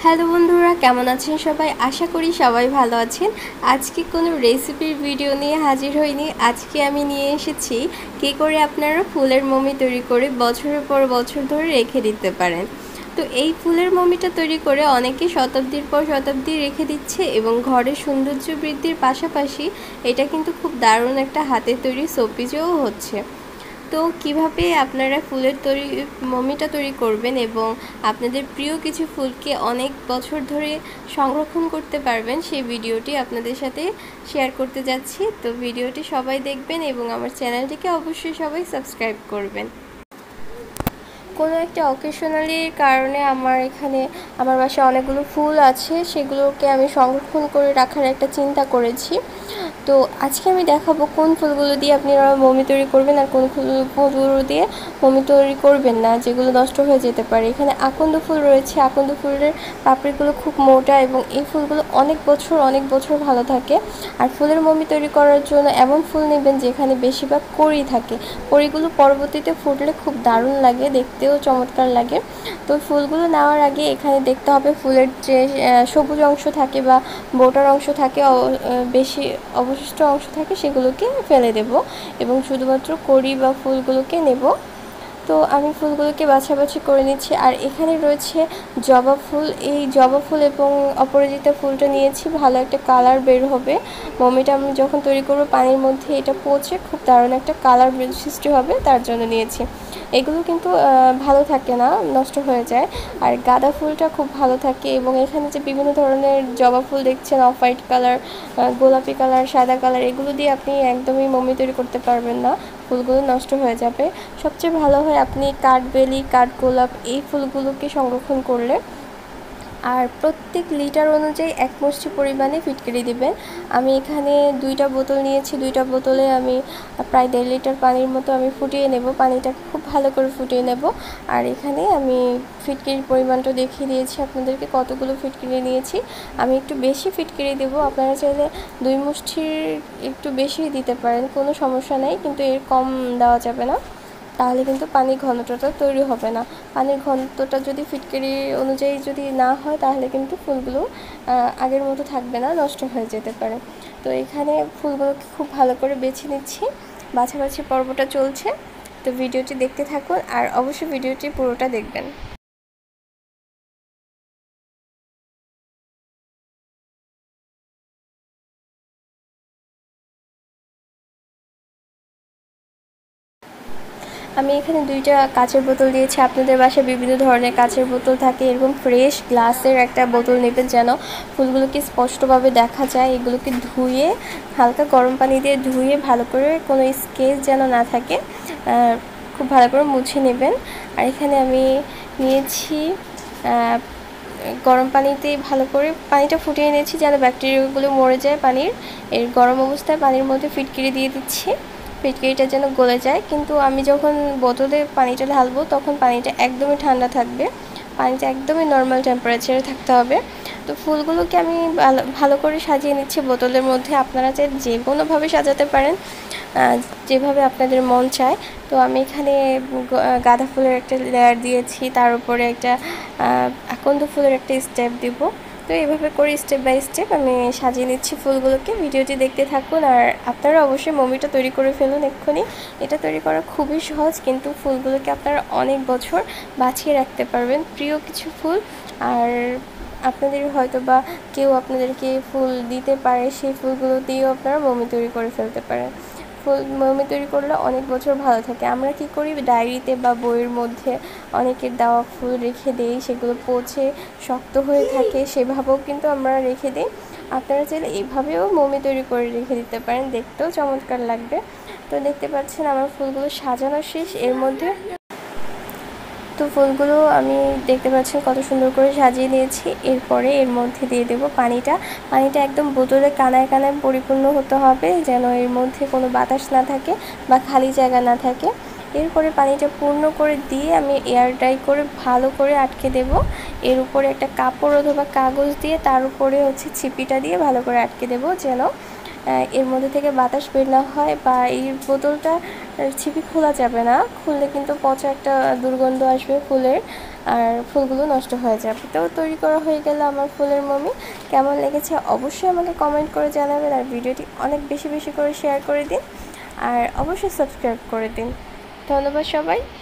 Hello বন্ধুরা, কেমন আছেন সবাই? আশা করি সবাই ভালো আছেন। আজকে কোনো রেসিপির ভিডিও নিয়ে হাজির হইনি। আজকে আমি নিয়ে এসেছি কী করে আপনারা ফুলের মমি তৈরি করে বছরের পর বছর ধরে রেখে দিতে পারেন। তো এই ফুলের মমিটা তৈরি করে অনেকে শতাব্দীর পর শতাব্দী রেখে দিচ্ছে এবং ঘরের সৌন্দর্য বৃদ্ধির পাশাপাশি এটা কিন্তু খুব দারুণ একটা হাতে তৈরি শোপিসও হচ্ছে। তো কিভাবে আপনারা ফুলের মমিটা তৈরি করবেন এবং আপনাদের প্রিয় কিছু ফুলকে অনেক বছর ধরে সংরক্ষণ করতে পারবেন সেই ভিডিওটি আপনাদের সাথে শেয়ার করতে যাচ্ছি। তো ভিডিওটি সবাই দেখবেন এবং আমার চ্যানেলটিকে অবশ্যই সবাই সাবস্ক্রাইব করবেন। কোনো একটা অকেশনালির কারণে আমার বাসায় অনেকগুলো ফুল আছে, সেগুলোকে আমি সংরক্ষণ করে রাখার একটা চিন্তা করেছি। তো আজকে আমি দেখাবো কোন ফুলগুলো দিয়ে আপনারা মমি তৈরি করবেন আর কোন ফুলগুলো দিয়ে মমি তৈরি করবেন না, যেগুলো নষ্ট হয়ে যেতে পারে। এখানে আকন্দ ফুল রয়েছে। আকন্দ ফুলের পাপড়িগুলো খুব মোটা এবং এই ফুলগুলো অনেক বছর ভালো থাকে। আর ফুলের মমি তৈরি করার জন্য এমন ফুল নেবেন যেখানে বেশিরভাগ কড়ি থাকে। কড়িগুলো পরবর্তীতে ফুটলে খুব দারুণ লাগে, দেখতেও চমৎকার লাগে। তো ফুলগুলো নেওয়ার আগে এখানে দেখতে হবে ফুলের যে সবুজ অংশ থাকে বা বোটার অংশ থাকে, বেশি অবশিষ্ট অংশ থাকে, সেগুলোকে ফেলে দেব এবং শুধুমাত্র কড়ি বা ফুলগুলোকে নেব। তো আমি ফুলগুলোকে বাছাবাছি করে নিচ্ছি। আর এখানে রয়েছে জবা ফুল। এই জবা ফুল এবং অপরাজিতা ফুলটা নিয়েছি, ভালো একটা কালার বের হবে। মমিটা আমি যখন তৈরি করব পানির মধ্যে এটা পচে খুব দারুণ একটা কালার সৃষ্টি হবে, তার জন্য নিয়েছি। এগুলো কিন্তু ভালো থাকে না, নষ্ট হয়ে যায়। আর গাঁদা ফুলটা খুব ভালো থাকে এবং এখানে যে বিভিন্ন ধরনের জবা ফুল দেখছেন, অফ হোয়াইট কালার, গোলাপি কালার, সাদা কালার, এগুলো দিয়ে আপনি একদমই মমি তৈরি করতে পারবেন না, ফুলগুলো নষ্ট হয়ে যাবে। সবচেয়ে ভালো হয় আপনি কাঠবেলি, কাঠগোলাপ এই ফুলগুলোকে সংরক্ষণ করলে। আর প্রত্যেক লিটার অনুযায়ী 1 মুষ্টি পরিমাণে ফিটকিরি দিবেন। আমি এখানে 2টা বোতল নিয়েছি। 2টা বোতলে আমি প্রায় 1.5 লিটার পানির মতো আমি ফুটিয়ে নেব। পানিটা খুব ভালো করে ফুটিয়ে নেব। আর এখানে আমি ফিটকিরির পরিমাণটা দেখিয়ে দিয়েছি আপনাদেরকে কতগুলো ফিটকিরি নিয়েছি। আমি একটু বেশি ফিটকিরি দেবো, আপনারা চাইলে 2 মুষ্টির একটু বেশি দিতে পারেন, কোনো সমস্যা নেই, কিন্তু এর কম দেওয়া যাবে না, তাহলে কিন্তু পানির ঘনত্বটা তৈরি হবে না। পানির ঘনত্বটা যদি ফিটকিরি অনুযায়ী যদি না হয়, তাহলে কিন্তু ফুলগুলো আগের মতো থাকবে না, নষ্ট হয়ে যেতে পারে। তো এখানে ফুলগুলোকে খুব ভালো করে বেছে নিচ্ছি, বাছাবাছি পর্বটা চলছে। তো ভিডিওটি দেখতে থাকুন আর অবশ্যই ভিডিওটি পুরোটা দেখবেন। আমি এখানে 2টা কাচের বোতল দিয়েছি। আপনাদের বাসায় বিভিন্ন ধরনের কাচের বোতল থাকে, এরকম ফ্রেশ গ্লাসের একটা বোতল নেবেন যেন ফুলগুলোকে স্পষ্টভাবে দেখা যায়। এগুলোকে ধুয়ে, হালকা গরম পানি দিয়ে ধুয়ে ভালো করে, কোনো স্কেচ যেন না থাকে, খুব ভালো করে মুছে নেবেন। আর এখানে আমি নিয়েছি গরম পানিতে ভালো করে পানিটা ফুটিয়ে নিয়েছি যেন ব্যাকটেরিয়াগুলো মরে যায় পানির। এর গরম অবস্থায় পানির মধ্যে ফিটকিরি দিয়ে দিচ্ছি, ফিটকিরিটা যেন গলে যায়। কিন্তু আমি যখন বোতলে পানিটা ঢালবো তখন পানিটা একদমই ঠান্ডা থাকবে, পানিটা একদমই নর্মাল টেম্পারেচারে থাকতে হবে। তো ফুলগুলোকে আমি ভালো করে সাজিয়ে নিচ্ছি বোতলের মধ্যে। আপনারা যে কোনোভাবে সাজাতে পারেন, যেভাবে আপনাদের মন চায়। তো আমি এখানে গাঁদা ফুলের একটা লেয়ার দিয়েছি, তার উপরে একটা আকন্দ ফুলের একটা স্টেপ দিব। তো এইভাবে করে স্টেপ বাই স্টেপ আমি সাজিয়ে নিচ্ছি ফুলগুলোকে। ভিডিওটি দেখতে থাকুন আর আপনারা অবশ্যই মমিটা তৈরি করে ফেলুন এক্ষুনি। এটা তৈরি করা খুবই সহজ, কিন্তু ফুলগুলোকে আপনারা অনেক বছর বাঁচিয়ে রাখতে পারবেন, প্রিয় কিছু ফুল। আর আপনাদের হয়তো বা কেউ আপনাদেরকে ফুল দিতে পারে, সেই ফুলগুলো দিয়েও আপনারা মমি তৈরি করে ফেলতে পারেন। ফুল মমি তৈরি করলে অনেক বছর ভালো থাকে। আমরা কি করি, ডায়েরিতে বা বইয়ের মধ্যে অনেকের দেওয়া ফুল রেখে দিই, সেগুলো পচে শক্ত হয়ে থাকে, সেভাবেও কিন্তু আমরা রেখে দিই। আপনারা চাইলে এইভাবেও মমি তৈরি করে রেখে দিতে পারেন, দেখতেও চমৎকার লাগবে। তো দেখতে পাচ্ছেন আমার ফুলগুলো সাজানো শেষ। এর মধ্যে তো ফুলগুলো আমি দেখতে পাচ্ছেন কত সুন্দর করে সাজিয়ে নিয়েছি। এরপরে এর মধ্যে দিয়ে দেব পানিটা। পানিটা একদম বোতলে কানায় কানায় পরিপূর্ণ হতে হবে, যেন এর মধ্যে কোনো বাতাস না থাকে বা খালি জায়গা না থাকে। এরপরে পানিটা পূর্ণ করে দিয়ে আমি এয়ার ড্রাই করে ভালো করে আটকে দেব। এর উপরে একটা কাপড় অথবা কাগজ দিয়ে তার উপরে ছিপিটা দিয়ে ভালো করে আটকে দেব, যেন এর মধ্যে থেকে বাতাস বের না হয় বা এই বোতলটা ছিপি খোলা যাবে না, খুললে কিন্তু পচা একটা দুর্গন্ধ আসবে ফুলের, আর ফুলগুলো নষ্ট হয়ে যাবে। তো তৈরি করা হয়ে গেল আমার ফুলের মমি। কেমন লেগেছে অবশ্যই আমাকে কমেন্ট করে জানাবেন, আর ভিডিওটি অনেক বেশি বেশি করে শেয়ার করে দিন, আর অবশ্যই সাবস্ক্রাইব করে দিন। ধন্যবাদ সবাই।